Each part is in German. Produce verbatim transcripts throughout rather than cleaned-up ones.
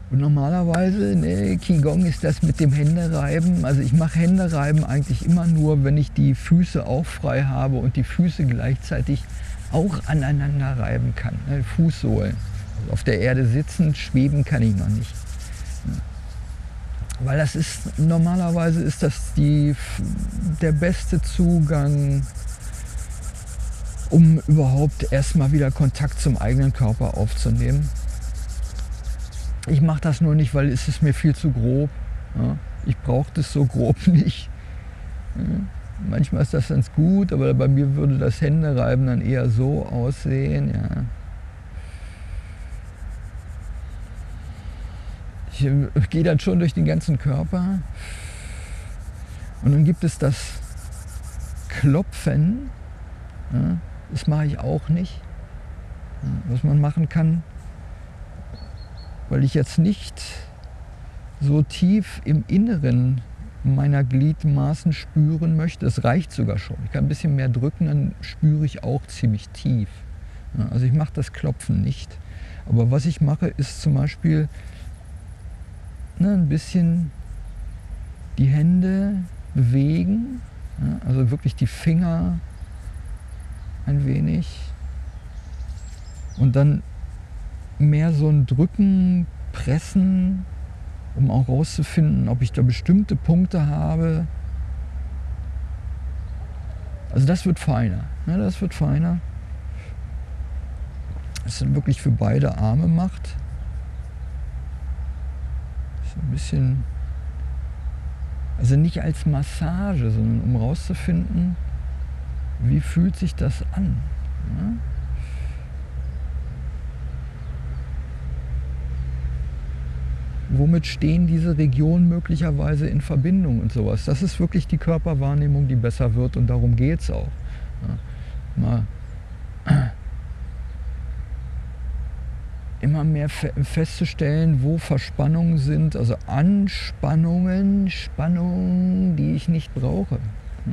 Und normalerweise, ne, Qigong ist das mit dem Händereiben. Also ich mache Händereiben eigentlich immer nur, wenn ich die Füße auch frei habe und die Füße gleichzeitig auch aneinander reiben kann. Ne, Fußsohlen. Also auf der Erde sitzen, schweben kann ich noch nicht. Weil das ist, normalerweise ist das die, der beste Zugang, um überhaupt erstmal wieder Kontakt zum eigenen Körper aufzunehmen. Ich mache das nur nicht, weil es ist mir viel zu grob. Ja. Ich brauche das so grob nicht. Ja. Manchmal ist das ganz gut, aber bei mir würde das Händereiben dann eher so aussehen. Ja. Ich gehe dann schon durch den ganzen Körper. Und dann gibt es das Klopfen. Ja. Das mache ich auch nicht. Ja. Was man machen kann, weil ich jetzt nicht so tief im Inneren meiner Gliedmaßen spüren möchte. Das reicht sogar schon. Ich kann ein bisschen mehr drücken, dann spüre ich auch ziemlich tief. Ja, also ich mache das Klopfen nicht. Aber was ich mache, ist zum Beispiel ne, ein bisschen die Hände bewegen. Ja, also wirklich die Finger ein wenig. Und dann mehr so ein Drücken, Pressen, um auch rauszufinden, ob ich da bestimmte Punkte habe. Also das wird feiner. Ne, das wird feiner. Das dann wirklich für beide Arme macht. So ein bisschen, also nicht als Massage, sondern um rauszufinden, wie fühlt sich das an. Ja? Womit stehen diese Regionen möglicherweise in Verbindung und sowas. Das ist wirklich die Körperwahrnehmung, die besser wird und darum geht es auch. Ja, mal immer mehr fe festzustellen, wo Verspannungen sind, also Anspannungen, Spannungen, die ich nicht brauche. Ja.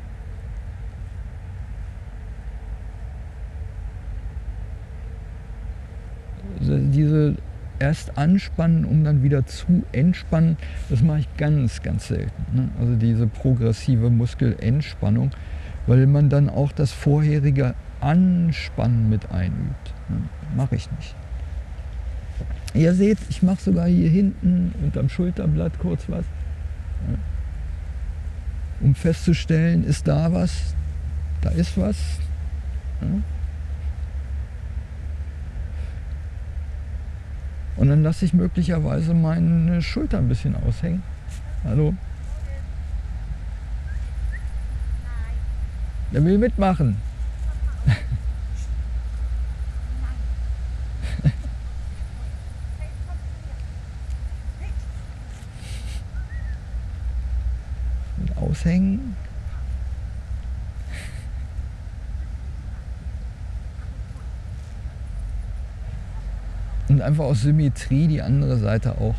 Also diese erst anspannen, um dann wieder zu entspannen, das mache ich ganz, ganz selten. Ne? Also diese progressive Muskelentspannung, weil man dann auch das vorherige Anspannen mit einübt. Ne? Mache ich nicht. Ihr seht, ich mache sogar hier hinten unterm Schulterblatt kurz was, ja? Um festzustellen, ist da was, da ist was. Ja? Und dann lasse ich möglicherweise meine Schulter ein bisschen aushängen. Hallo? Der will mitmachen. Und aushängen. Und einfach aus Symmetrie die andere Seite auch.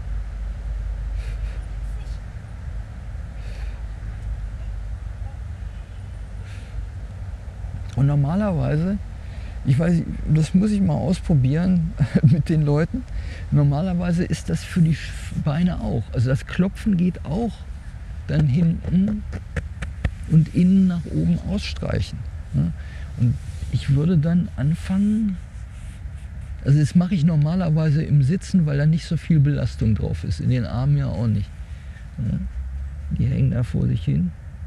Und normalerweise, ich weiß, das muss ich mal ausprobieren mit den Leuten, normalerweise ist das für die Beine auch. Also das Klopfen geht auch dann hinten und innen nach oben ausstreichen. Und ich würde dann anfangen, also das mache ich normalerweise im Sitzen, weil da nicht so viel Belastung drauf ist. In den Armen ja auch nicht. Ja, die hängen da vor sich hin.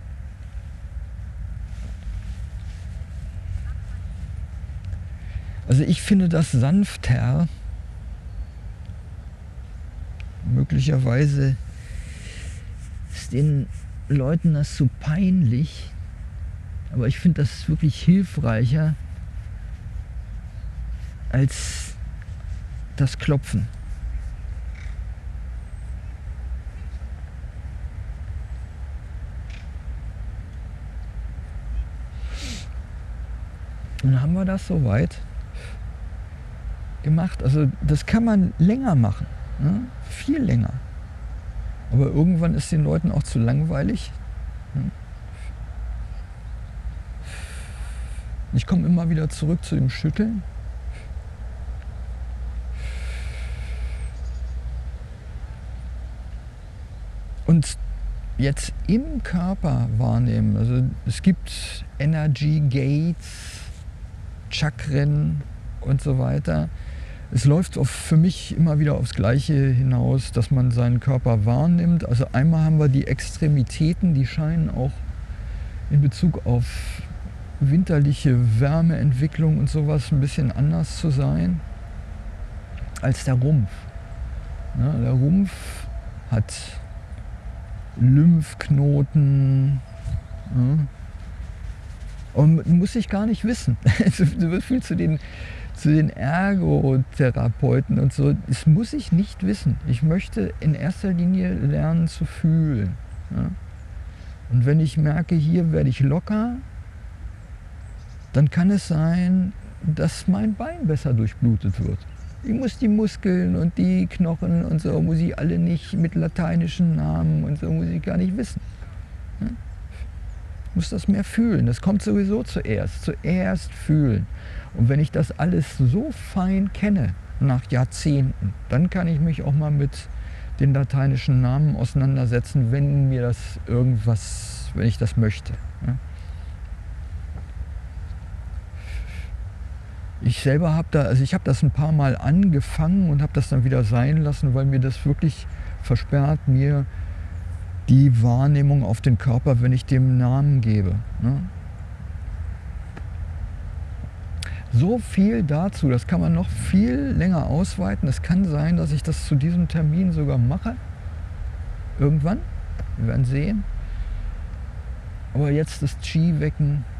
Also ich finde das sanfter. Möglicherweise ist den Leuten das zu peinlich. Aber ich finde das wirklich hilfreicher als das Klopfen. Und dann haben wir das soweit gemacht. Also das kann man länger machen, ne? Viel länger. Aber irgendwann ist den Leuten auch zu langweilig. Ne? Ich komme immer wieder zurück zu dem Schütteln. Und jetzt im Körper wahrnehmen, also es gibt Energy Gates, Chakren und so weiter. Es läuft auf, für mich immer wieder aufs Gleiche hinaus, dass man seinen Körper wahrnimmt. Also einmal haben wir die Extremitäten, die scheinen auch in Bezug auf winterliche Wärmeentwicklung und sowas ein bisschen anders zu sein als der Rumpf. Ja, der Rumpf hat Lymphknoten, ja, und muss ich gar nicht wissen. So viel zu den, zu den Ergotherapeuten und so. Das muss ich nicht wissen. Ich möchte in erster Linie lernen zu fühlen. Ja. Und wenn ich merke, hier werde ich locker, dann kann es sein, dass mein Bein besser durchblutet wird. Ich muss die Muskeln und die Knochen und so, muss ich alle nicht mit lateinischen Namen und so, muss ich gar nicht wissen. Ja. Ich muss das mehr fühlen. Das kommt sowieso zuerst. Zuerst fühlen. Und wenn ich das alles so fein kenne, nach Jahrzehnten, dann kann ich mich auch mal mit den lateinischen Namen auseinandersetzen, wenn mir das irgendwas, wenn ich das möchte. Ja. Ich selber habe da, also ich habe das ein paar Mal angefangen und habe das dann wieder sein lassen, weil mir das wirklich versperrt, mir die Wahrnehmung auf den Körper, wenn ich dem Namen gebe. Ne? So viel dazu, das kann man noch viel länger ausweiten. Es kann sein, dass ich das zu diesem Termin sogar mache. Irgendwann. Wir werden sehen. Aber jetzt das Qi wecken.